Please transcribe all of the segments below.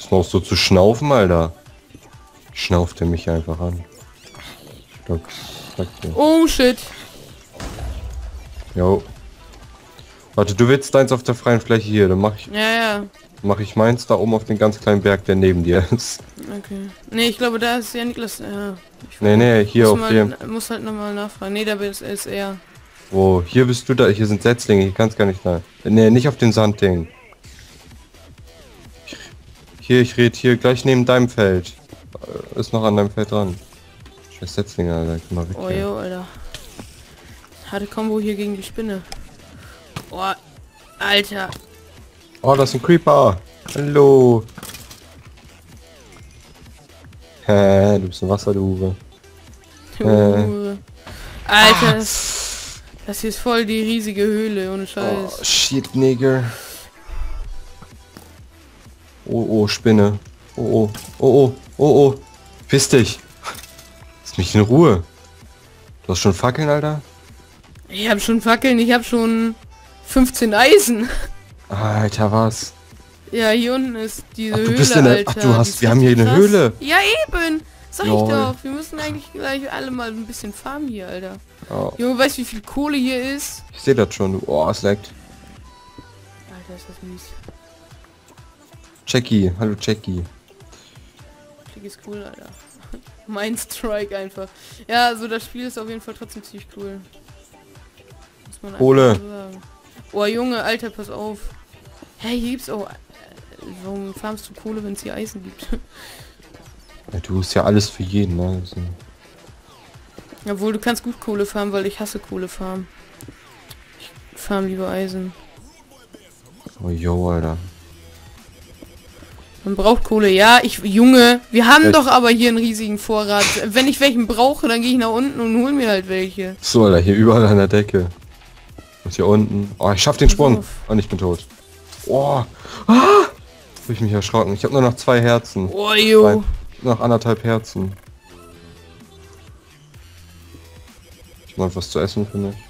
Was brauchst du zu schnaufen, Alter? Schnauft er mich einfach an. Stock. Oh shit. Jo. Warte, du willst deins auf der freien Fläche hier, dann Ja. mach ich meins da oben auf den ganz kleinen Berg, der neben dir ist. Okay. Nee, ich glaube, da ist ja Niklas. Ja. Nee, hier auf dem. Muss halt nochmal nachfragen. Nee, da ist er. Wo? Hier bist du da, hier sind Setzlinge, hier kannst gar nicht rein. Nee, nicht auf den Sandding. Hier, ich rede hier gleich neben deinem Feld. Ist noch an deinem Feld dran. Scheiß Setzlinge, Alter, geh mal weg. Oh jo, Alter. Harte Combo hier gegen die Spinne. Oh, Alter. Oh, das ist ein Creeper. Hallo. Hä, du bist ein Wasser, du Hure. Alter. Das hier ist voll die riesige Höhle, ohne Scheiß. Oh, shit, Nigger. Oh, Spinne. Oh. Piss dich. Lass mich in Ruhe. Du hast schon Fackeln, Alter? Ich habe schon Fackeln, ich habe schon 15 Eisen. Alter, was? Ja, hier unten ist diese Ach, du Höhle, bist in der, Alter. ach, du hast, wir haben hier eine krass. Höhle. Ja, eben. Sag Lol. ich doch. Wir müssen eigentlich gleich alle mal ein bisschen farmen hier, Alter. Oh, Junge, weißt du, wie viel Kohle hier ist? ich sehe das schon, du. Oh, es leckt. Alter, ist das mies. Jackie, hallo Jackie. Klick ist cool, Alter. Mein Strike einfach. Ja, also das Spiel ist auf jeden Fall trotzdem ziemlich cool. Muss man einfach Kohle. so sagen. Oh, Junge, Alter, pass auf. Hey, hier gibt's auch... Warum farmst du Kohle, wenn es hier Eisen gibt? Ja, du hast ja alles für jeden, ne? Also, Obwohl, du kannst gut Kohle farmen, weil ich hasse Kohle farmen. Ich farm lieber Eisen. oh, yo, Alter. Man braucht Kohle. Ja, Junge, wir haben Echt? doch aber hier einen riesigen Vorrat. Wenn ich welchen brauche, dann gehe ich nach unten und hol mir halt welche. So, Alter, hier überall an der Decke. Und hier unten. Oh, ich schaff den Pass Sprung. auf. Und ich bin tot. Oh. Ah! Hab ich mich erschrocken. Ich habe nur noch 2 Herzen. Oh, jo. Noch 1,5 Herzen. Ich mal was zu essen, finde ich.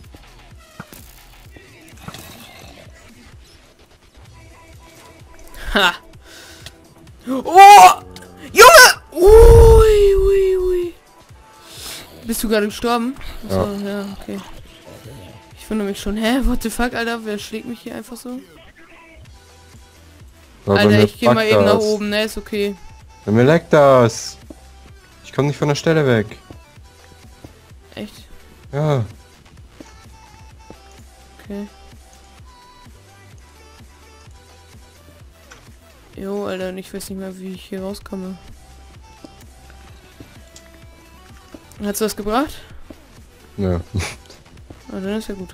Ha. Oh! Junge! Ui. Bist du gerade gestorben? Achso, ja, okay. Ich wundere mich schon. Hä? What the fuck, Alter? Wer schlägt mich hier einfach so? Aber Alter, mir ich gehe mal fuckt eben nach das. oben, ne? Ist okay. Bei mir leckt das. Ich komme nicht von der Stelle weg. Echt? Ja. Okay. Jo, Alter, und ich weiß nicht mehr, wie ich hier rauskomme. Hat's was gebracht? Ja. Ah, dann ist ja gut.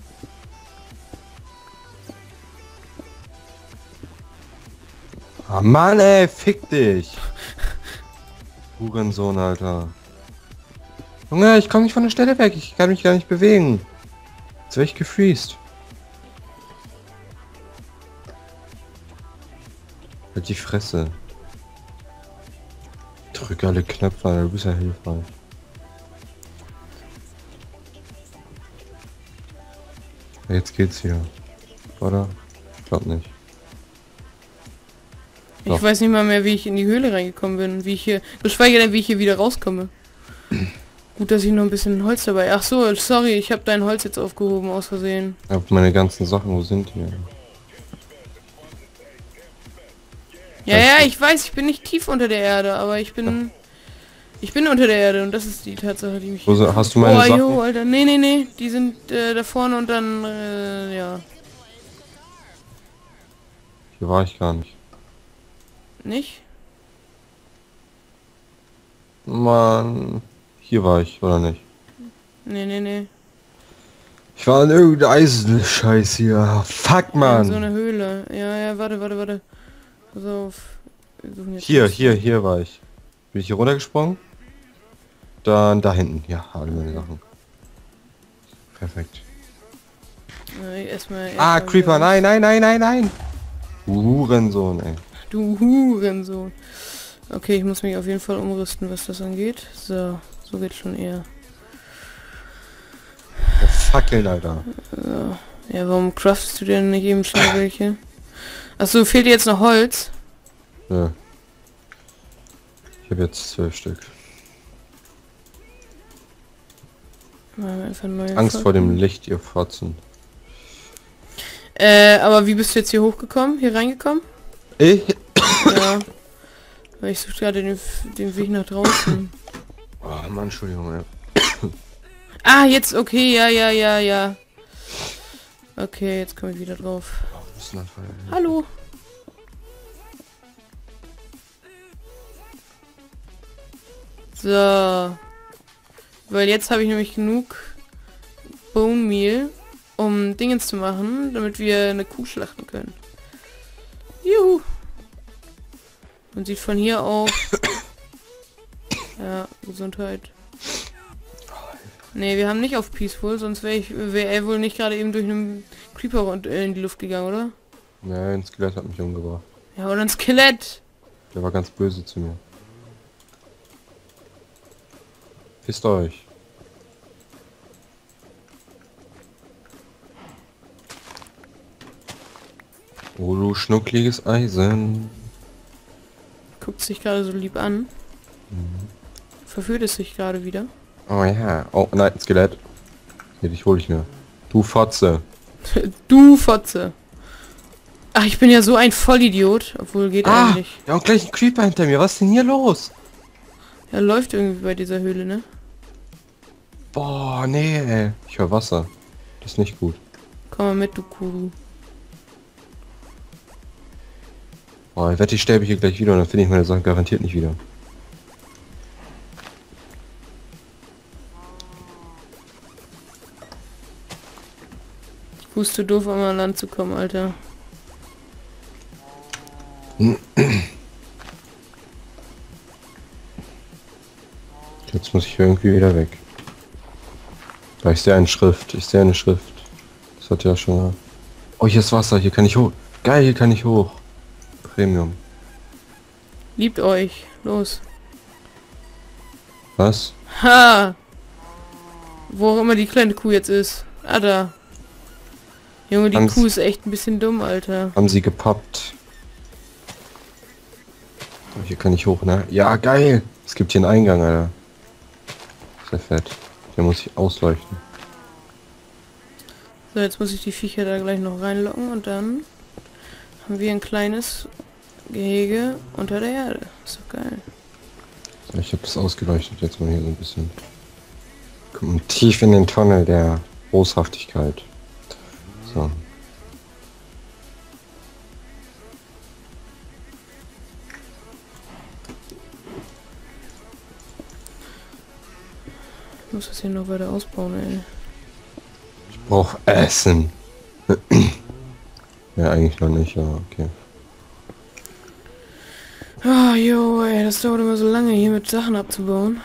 Ah, Mann, ey, fick dich. Hurensohn, Alter. Junge, ich komme nicht von der Stelle weg. Ich kann mich gar nicht bewegen. Jetzt werde ich gefreezed. Halt die Fresse. Drück alle Knöpfe, Alter, du bist ja hilfreich. Jetzt geht's hier. Oder? Ich glaube nicht. Ich Doch. weiß nicht mal mehr, wie ich in die Höhle reingekommen bin. Wie ich hier... Geschweige denn, wie ich hier wieder rauskomme. Gut, dass ich noch ein bisschen Holz dabei... Ach so, sorry, ich habe dein Holz jetzt aufgehoben, aus Versehen. Ich hab meine ganzen Sachen, wo sind die? Ja, ich weiß, ich bin nicht tief unter der Erde, aber ich bin... Ich bin unter der Erde und das ist die Tatsache, die mich... Hast du meine Sachen? Jo, Alter, nee, die sind da vorne und dann, ja. Hier war ich gar nicht. Nicht? Mann. Hier war ich, oder nicht? Nee. Ich war in irgendeinem Eisenscheiß hier. Fuck, In Mann. so eine Höhle. Ja, warte. Pass auf. Wir suchen jetzt Hier war ich. Bin ich hier runtergesprungen? Dann da hinten. Ja, alle meine Sachen. Perfekt. Erstmal Creeper, nein. Hurensohn, ey. Du Hurensohn. Okay, ich muss mich auf jeden Fall umrüsten, was das angeht. So geht's schon eher. Oh, Fackeln, Alter. So. Ja, warum craftest du denn nicht eben schnell welche? Achso, fehlt dir jetzt noch Holz? Ja. Ich habe jetzt 12 Stück. Machen wir einfach neue Angst vor dem Folgen. Licht, ihr Fotzen. Aber wie bist du jetzt hier hochgekommen? Hier reingekommen? Ich? Ja. Weil ich suche gerade den Weg nach draußen. Oh Mann, Entschuldigung. Ja. Ah, jetzt, okay, ja. Okay, jetzt komme ich wieder drauf. Hallo. So. Weil jetzt habe ich nämlich genug Bone Meal, um Dingens zu machen, damit wir eine Kuh schlachten können. Juhu. Man sieht von hier auf... Ja, Gesundheit. Nee, wir haben nicht auf Peaceful, sonst wäre er wohl nicht gerade eben durch einen Creeper in die Luft gegangen, oder? Ja, ein Skelett hat mich umgebracht. Ja, oder ein Skelett. Der war ganz böse zu mir. Pisst euch. Oh, du schnuckliges Eisen. Guckt sich gerade so lieb an. Verführt es sich gerade wieder. Oh ja. Oh nein, ein Skelett. Hier, dich hol ich mir. Du Fotze. Du Fotze. Ach, ich bin ja so ein Vollidiot. Obwohl, geht eigentlich. Ja, und gleich ein Creeper hinter mir. Was ist denn hier los? Er läuft irgendwie bei dieser Höhle, ne? Boah, nee, ey. Ich höre Wasser. Das ist nicht gut. Komm mal mit, du Kuh. Oh, ich wette, ich sterbe hier gleich wieder und dann finde ich meine Sachen garantiert nicht wieder. Ich wusste doof, um an Land zu kommen, Alter. Jetzt muss ich irgendwie wieder weg. Da ich sehe eine Schrift. Ich sehe eine Schrift. Das hat ja schon mal... Oh, hier ist Wasser. Hier kann ich hoch. Geil, hier kann ich hoch. Premium. Liebt euch. Los. Was? Ha! Wo auch immer die kleine Kuh jetzt ist. Ah, da. Junge, die Kuh ist echt ein bisschen dumm, Alter. Haben sie gepoppt. Oh, hier kann ich hoch, ne? Ja, geil. Es gibt hier einen Eingang, Alter. Sehr fett. Der muss ich ausleuchten. So, jetzt muss ich die Viecher da gleich noch reinlocken und dann haben wir ein kleines Gehege unter der Erde. Ist doch geil. So, ich habe das ausgeleuchtet jetzt mal hier so ein bisschen. Kommen tief in den Tunnel der Boshaftigkeit. So. Ich muss das hier noch weiter ausbauen, ey. Ich brauche Essen. Ja, eigentlich noch nicht, aber okay. Ah, jo, ey, das dauert immer so lange, hier mit Sachen abzubauen.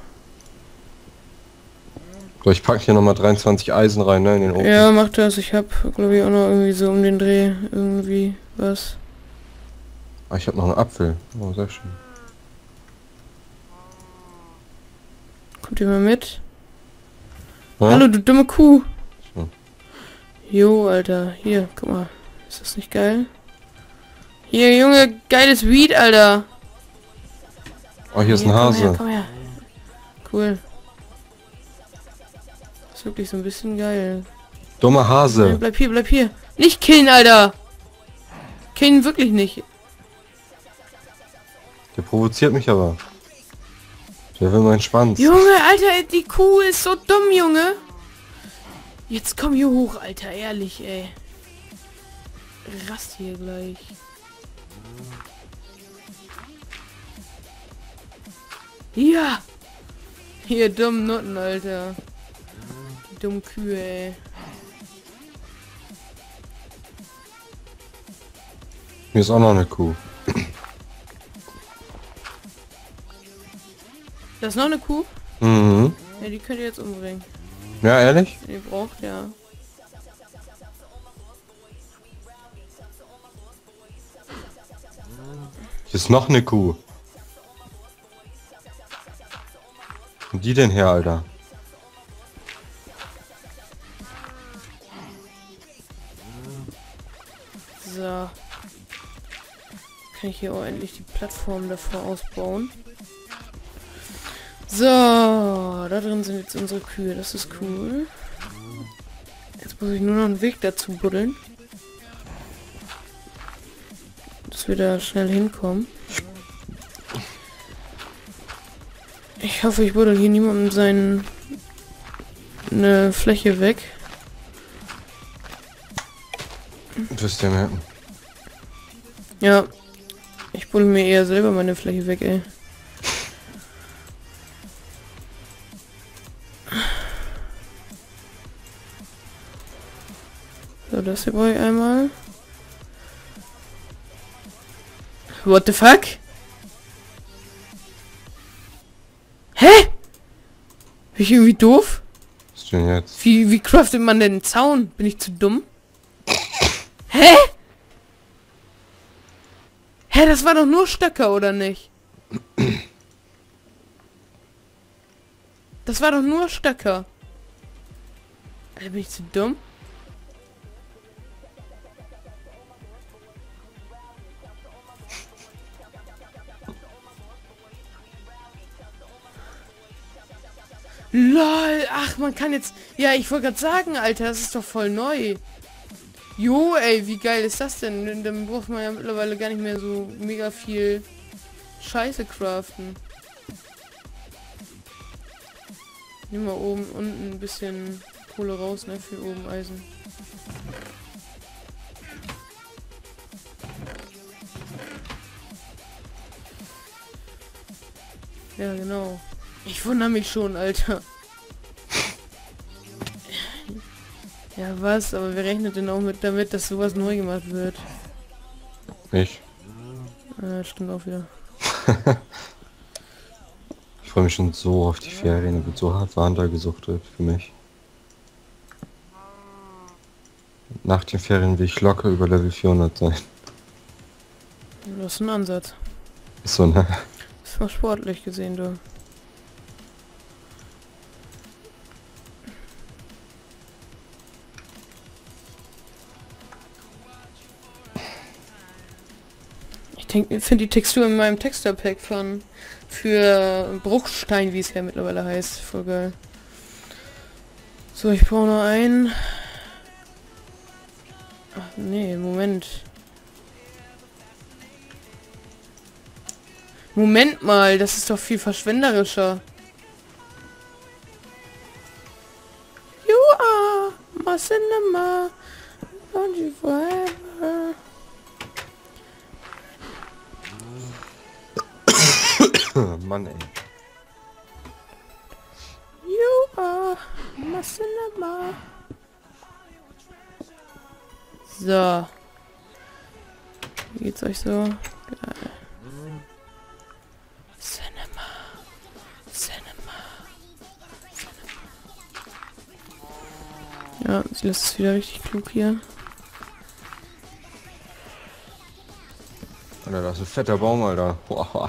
So, ich packe hier nochmal 23 Eisen rein, ne, in den Ofen. Ja, mach das. Ich hab, glaube ich, auch noch irgendwie so um den Dreh irgendwie was. Ah, ich habe noch einen Apfel. Oh, sehr schön. Kommt ihr mal mit? Ja? Hallo, du dumme Kuh. So. Jo, Alter. Hier, guck mal. Ist das nicht geil? Hier, Junge, geiles Weed, Alter. Oh, hier ist ein Komm Hase. her, komm her. Cool. Ist wirklich so ein bisschen geil. Dummer Nein, Hase. bleib hier, bleib hier. Nicht killen, Alter. Killen wirklich nicht. Der provoziert mich aber. Der will meinen Schwanz. Junge, Alter, die Kuh ist so dumm, Junge. Jetzt komm hier hoch, Alter, ehrlich, ey. Rast hier gleich. Ja. Hier, dummen Nutten, Alter. Die dummen Kühe, ey. Hier ist auch noch eine Kuh. Das ist noch eine Kuh? Mhm. Ja, die könnt ihr jetzt umbringen. Ja, ehrlich? Ihr braucht ja. Hier ist noch eine Kuh. Wo die denn her, Alter? So. kann ich hier auch endlich die Plattform davor ausbauen. So, da drin sind jetzt unsere Kühe, das ist cool. Jetzt muss ich nur noch einen Weg dazu buddeln. Dass wir da schnell hinkommen. Ich hoffe, ich buddel hier niemandem eine Fläche weg. Wirst du ja merken. Ja. Ich buddel mir eher selber meine Fläche weg, ey. So, das hier brauche ich einmal. What the fuck? Hä? Bin ich irgendwie doof? Was ist denn jetzt? Wie craftet man denn einen Zaun? Bin ich zu dumm? Hä? Hä, das war doch nur Stöcker, oder nicht? Das war doch nur Stöcker. Alter, bin ich zu dumm? LOL, ach, man kann jetzt... Ja, ich wollte gerade sagen, Alter, das ist doch voll neu. Jo, ey, wie geil ist das denn? Dann braucht man ja mittlerweile gar nicht mehr so mega viel Scheiße craften. Nehmen wir oben unten ein bisschen Kohle raus, ne, für oben Eisen. Ja, genau. Ich wundere mich schon, Alter. Ja, was? Aber wer rechnet denn auch damit, dass sowas neu gemacht wird? Ich. Stimmt auch wieder. Ich freue mich schon so auf die Ferien, da wird so hart Wander gesuchtet für mich. Nach den Ferien will ich locker über Level 400 sein. Das ist ein Ansatz. Ist so, ne? Das war sportlich gesehen, du. Ich finde die Textur in meinem Texture-Pack für Bruchstein, wie es ja mittlerweile heißt, voll geil. So, ich brauche noch einen. Ach nee, Moment. Moment mal, das ist doch viel verschwenderischer. You are my cinema, don't you forever. Mann, ey. You are my cinema. So. Wie geht's euch so? Geil. Cinema. Ja, sie lässt es wieder richtig klug hier. Alter, das ist ein fetter Baum, Alter. Boah.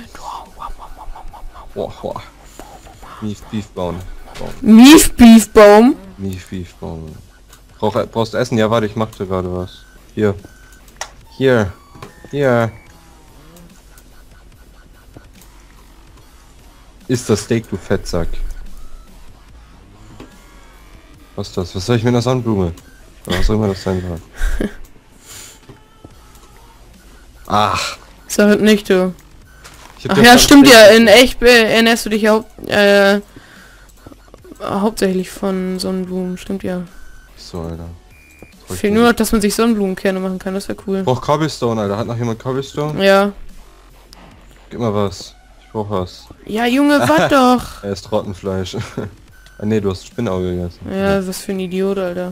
Boah. Beefbaum. Beefbaum? Beefbaum. Brauchst du Essen? Ja, warte, ich machte gerade was. Hier. Ist das Steak, du Fettsack. Was ist das? Was soll ich mit einer Sonnenblume? Oder was auch immer das sein soll. Ach. Sag nicht, du. Ach ja, stimmt ja, in echt ernährst du dich ja hauptsächlich von Sonnenblumen, stimmt ja. So, Alter. Fehlt nur noch, dass man sich Sonnenblumenkerne machen kann, das wäre cool. Ich brauch Cobblestone, Alter. Hat noch jemand Cobblestone? Ja. Gib mal was. Ich brauch was. Ja, Junge, warte doch. Er ist Rottenfleisch. Ah, nee, du hast Spinnauge gegessen. Ja, was für ein Idiot, Alter.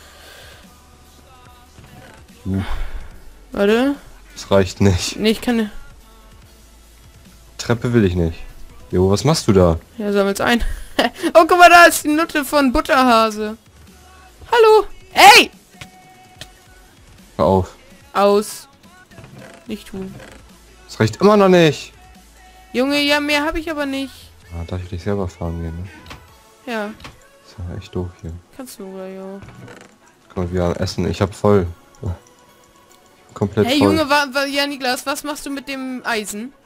Warte. Das reicht nicht. Nee, ich kann... Treppe will ich nicht. Jo, was machst du da? Ja, sammelt's ein. Oh, guck mal, da ist die Nutte von Butterhase. Hallo. Ey! Hör auf. Aus. Nicht tun. Das reicht immer noch nicht. Junge, ja, mehr habe ich aber nicht. Ah, darf ich dich selber fahren gehen, ne? Ja. Das ist ja echt doof hier. Kannst du, oder ja. Guck mal, wir haben Essen. Ich hab voll. Ich hab komplett Hey voll. Junge, ja Niklas, was machst du mit dem Eisen?